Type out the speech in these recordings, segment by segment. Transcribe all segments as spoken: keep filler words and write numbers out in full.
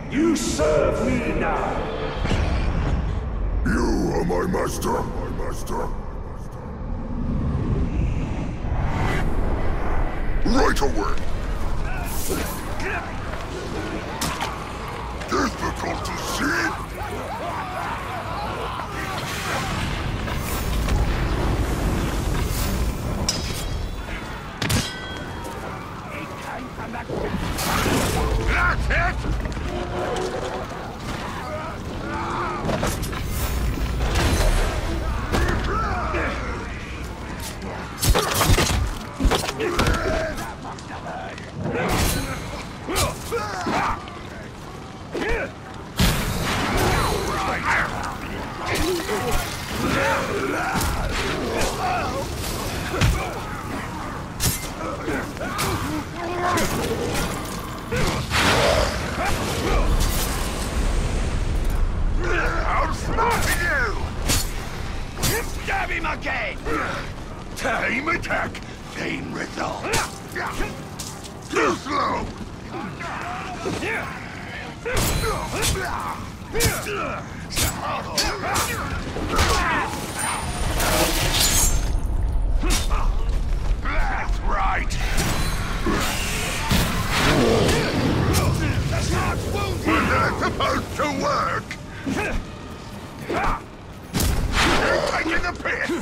You serve me now. You are my master, my master. Right away. Difficult to see. That's it! I'm smoking you! Stab him again! Time attack, same result. Too slow! That's right! That's not wounded! We're not supposed to work! You're taking a piss!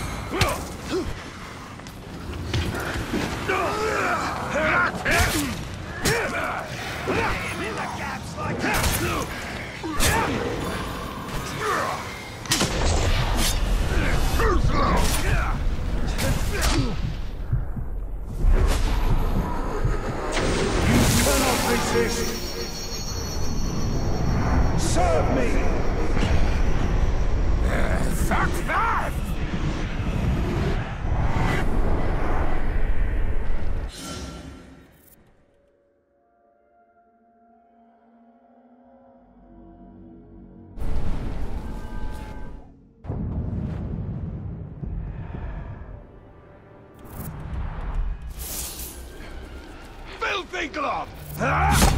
That's it! In the gaps like that! Too slow! You cannot resist. Serve me. Fuck that! Filthy glove! Ah!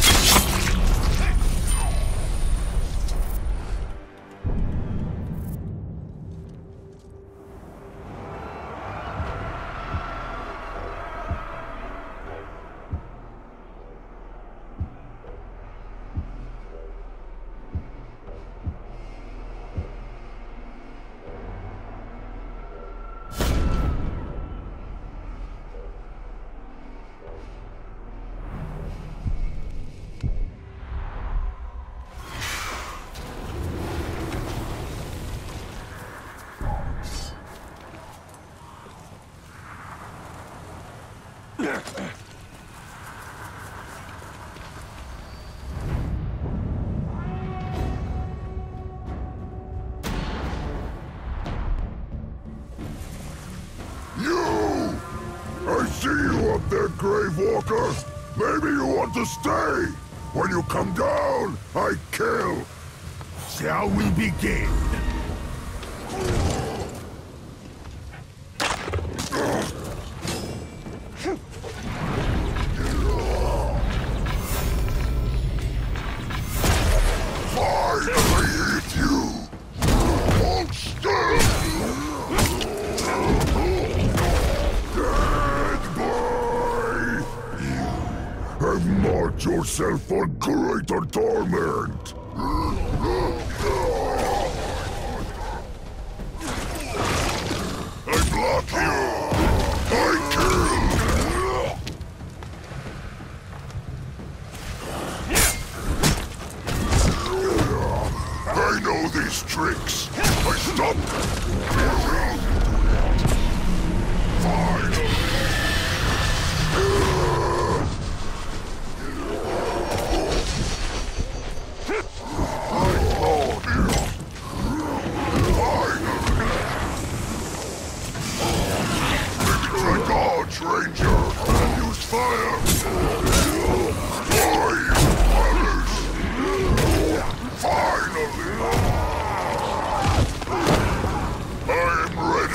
You! I see you up there, Gravewalker! Maybe you want to stay! When you come down, I kill! Shall we begin? Finally hit you! Hold still! Dead boy! You have marked yourself for greater torment! I block you! I kill! I know these tricks! I stop! Finally! Ranger, and use fire! Why, you brothers? Finally! I am ready!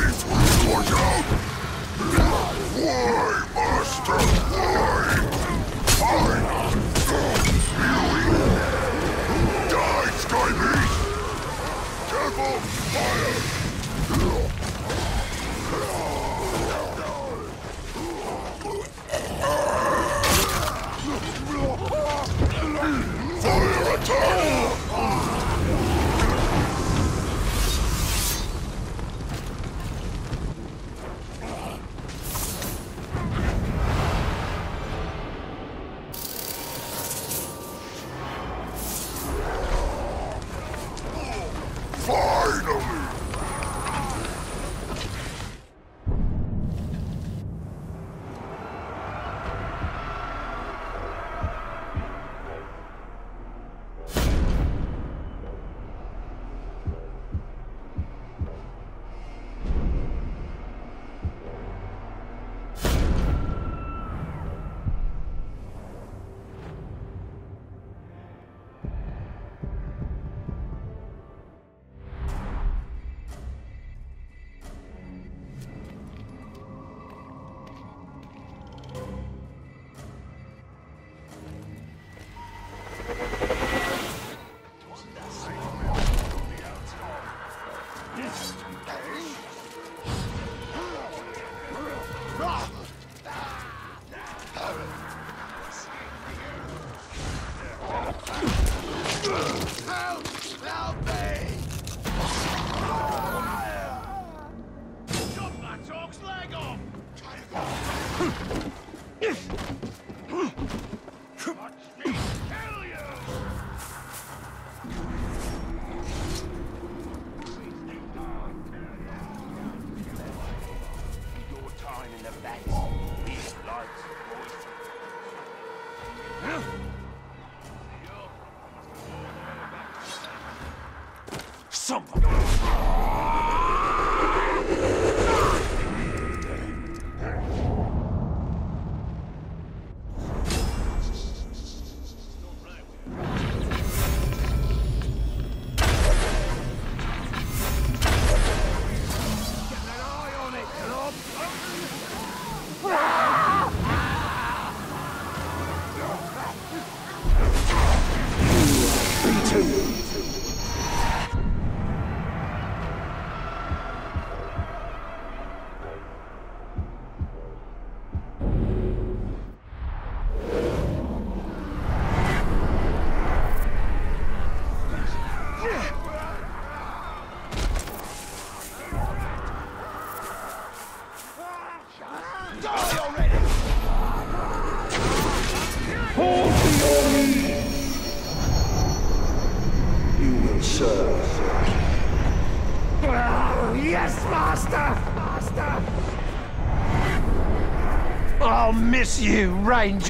I'll miss you, Ranger.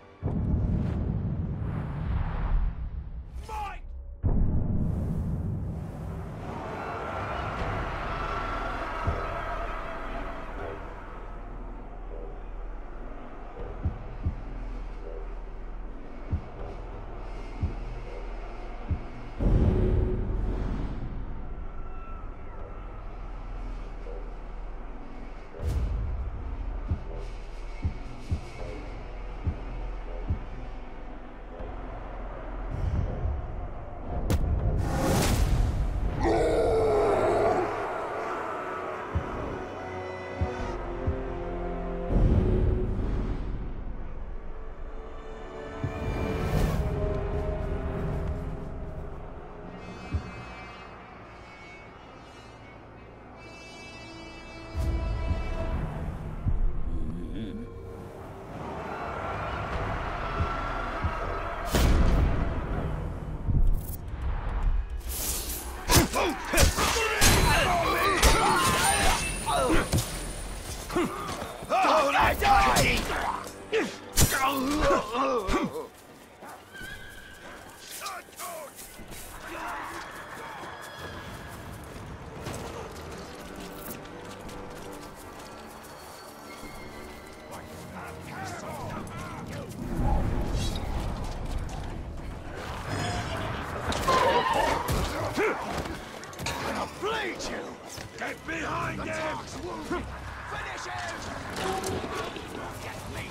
Get behind him! Finish him! Get me!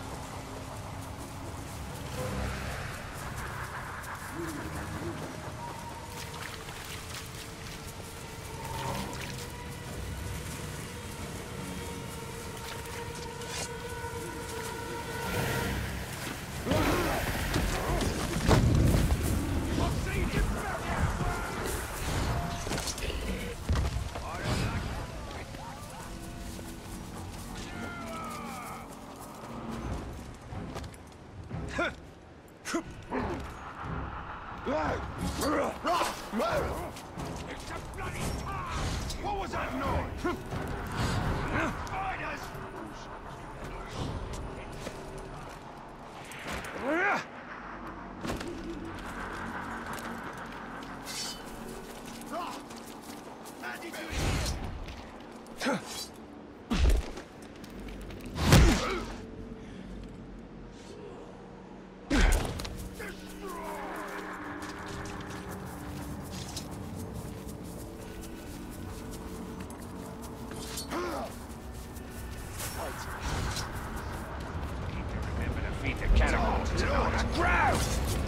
It's a bloody tar! What was that noise? Spiders! How did you hear? Feed the cannibals to on the ground!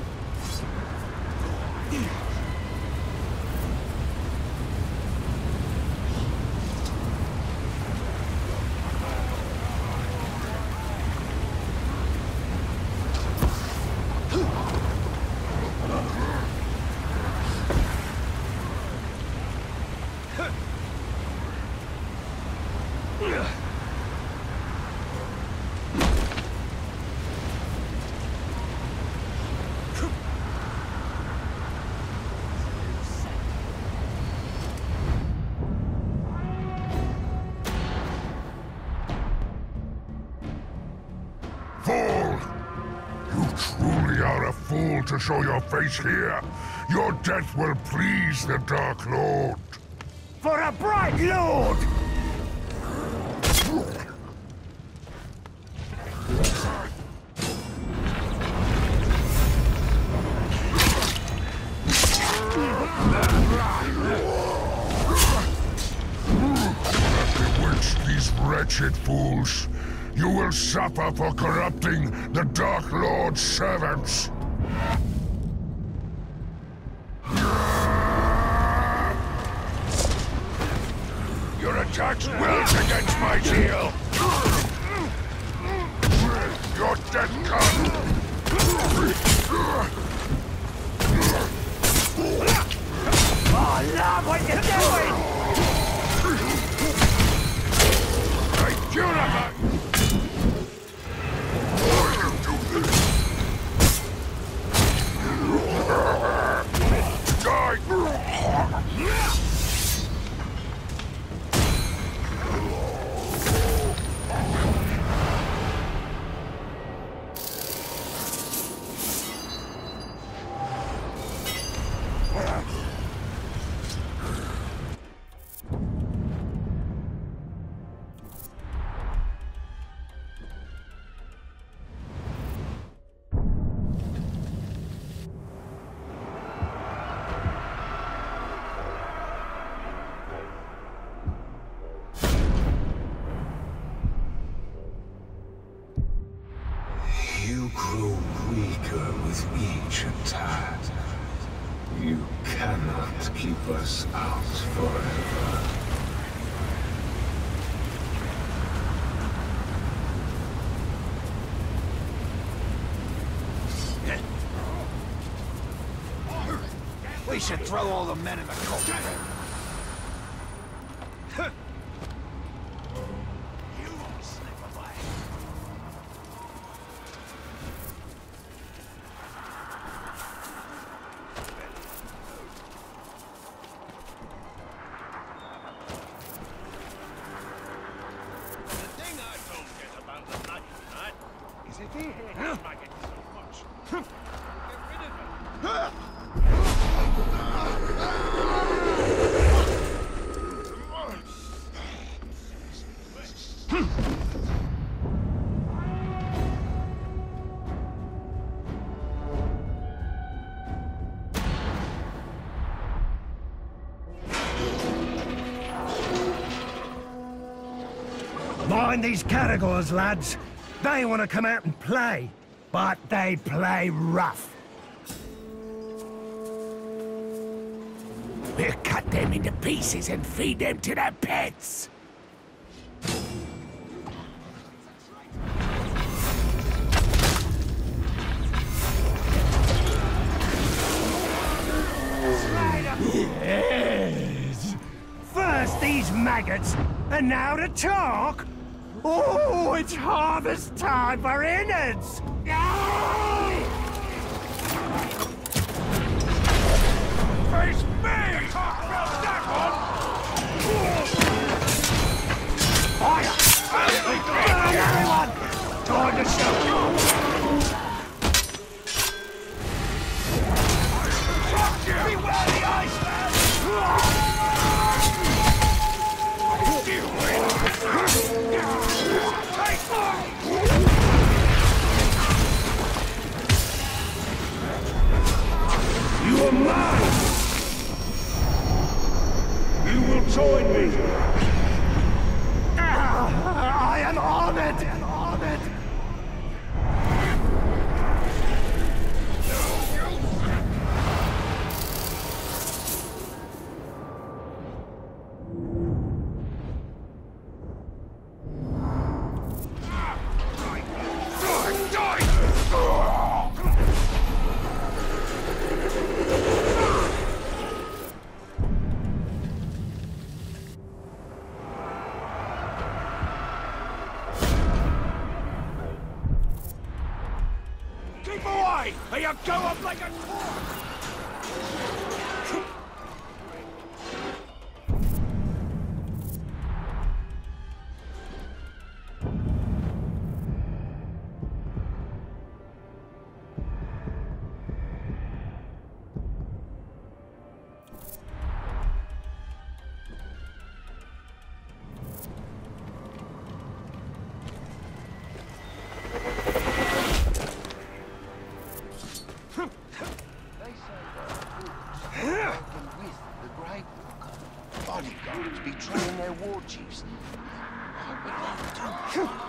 Fool to show your face here. Your death will please the Dark Lord. For a bright lord! Bewitch these wretched fools. You will suffer for corrupting the Dark Lord's servants. Your attacks wilt against my zeal. Your death comes. Oh, love what you're doing! I do not. You grow weaker with each attack. You cannot keep us out forever. We should throw all the men in the cult. You won't slip away. The thing I don't get about the night tonight is if he hates maggots so much, get rid of him. Mind these categories, lads. They want to come out and play, but they play rough. We'll cut them into pieces and feed them to their pets. Yes. First these maggots, and now to talk. Oh, it's harvest time for innards! You're mine! You will join me! Ah, I am honored! I am honored! Keep away, or you'll go up like a corpse! Bodyguards betraying their war chiefs. What would they do?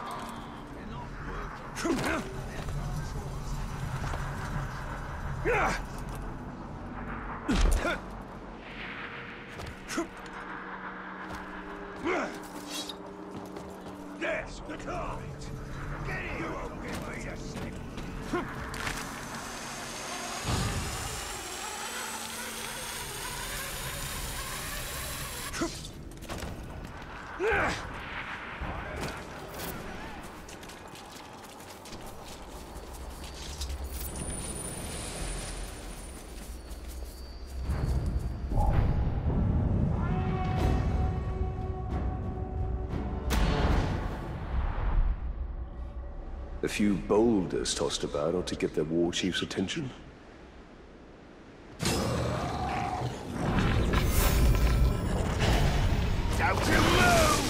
Yes, the car! Get in! You won't get me to sleep! A few boulders tossed about ought to get their war chief's attention. Don't you move!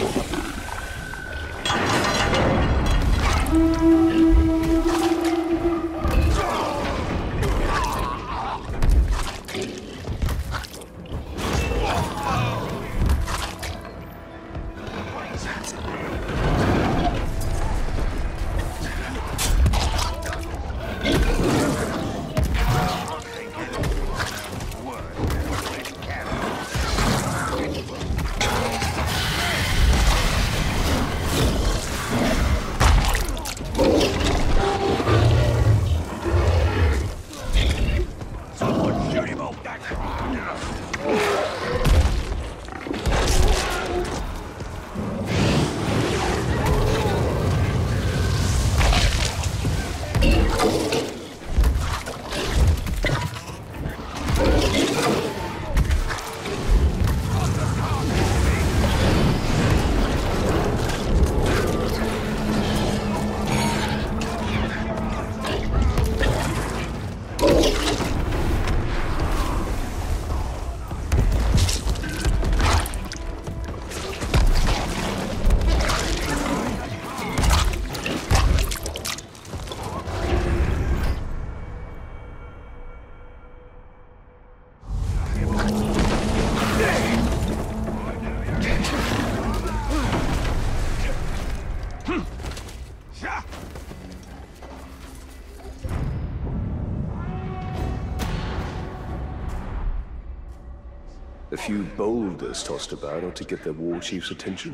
A few boulders tossed about ought to get their war chief's attention.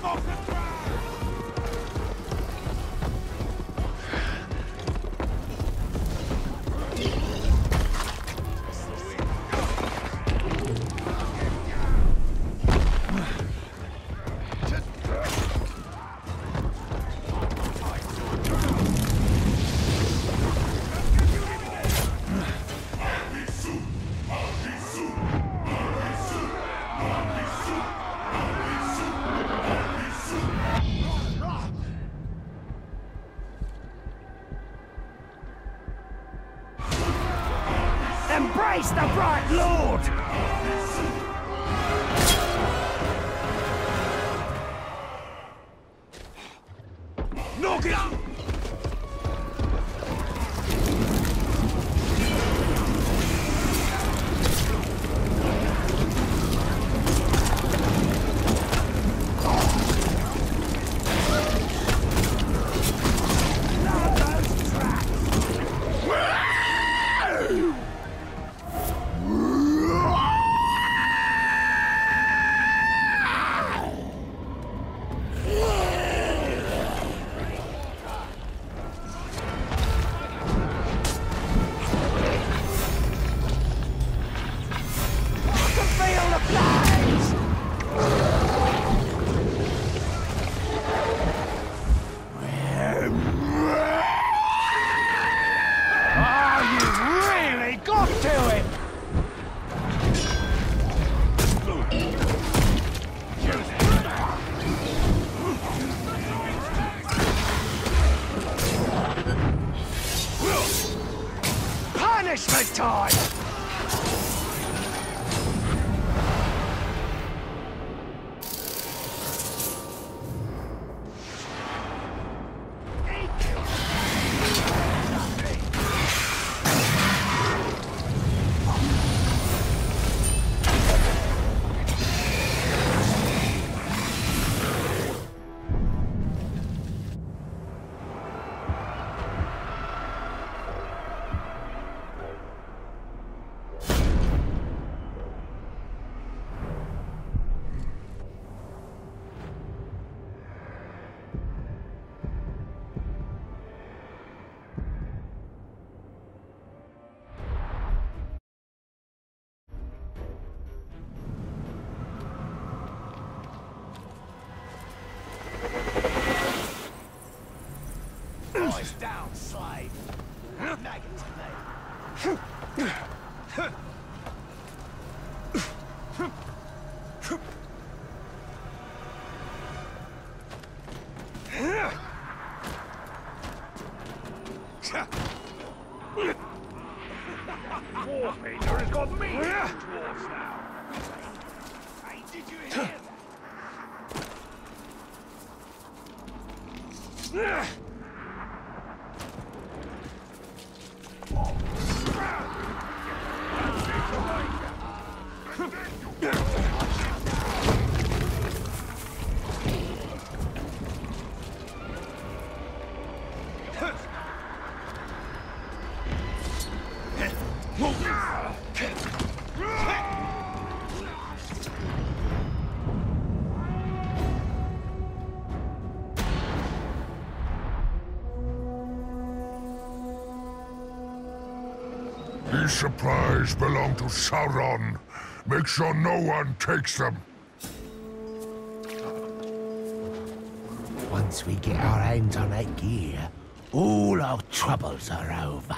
Embrace the Bright Lord! Knock it! Punishment time! Eyes down, slave. Maggots, mate. Warpainter has got me dwarves now. Hey, did you hear that? These supplies belong to Sauron. Make sure no one takes them. Once we get our hands on that gear, all our troubles are over.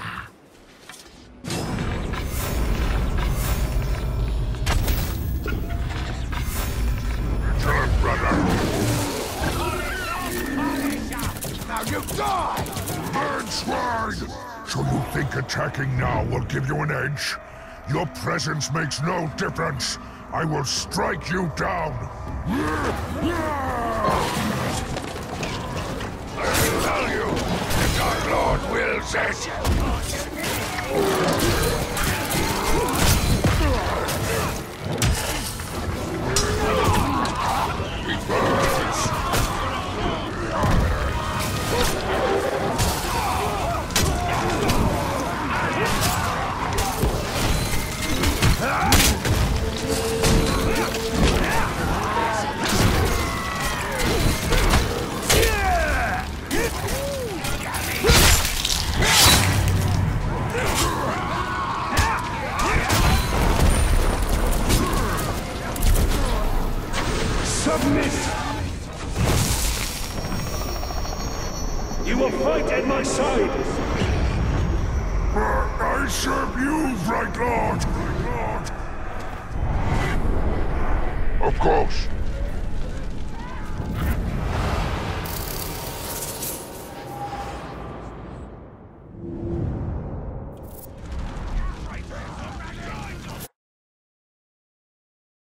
Kill him, brother! Now you die! Burn swine! So you think attacking now will give you an edge? Your presence makes no difference. I will strike you down. I tell you, if our Lord wills it. He burns. have missed. You will fight at my side. But I serve you, Bright Lord. Of course.